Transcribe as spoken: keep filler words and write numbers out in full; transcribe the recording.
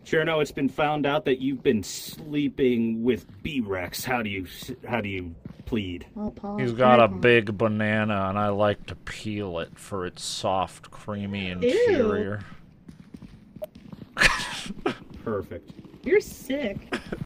Cirno, it's been found out that you've been sleeping with Brex. How do you how do you plead? Oh, Paul, He's got a big banana, and I like to peel it for its soft, creamy interior. Perfect. You're sick.